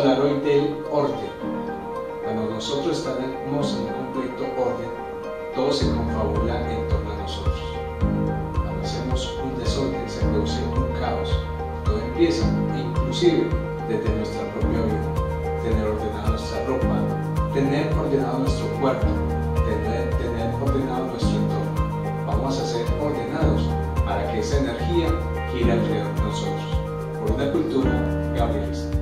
hablar hoy del orden. Cuando nosotros estamos en un completo orden, todo se confabula en torno a nosotros. Cuando hacemos un desorden, se produce un caos. Todo empieza, inclusive desde nuestra propia vida. Tener ordenada nuestra ropa, tener ordenado nuestro cuarto, tener ordenado nuestro entorno. Vamos a ser ordenados para que esa energía gire alrededor de nosotros. Por una cultura, Gabriel.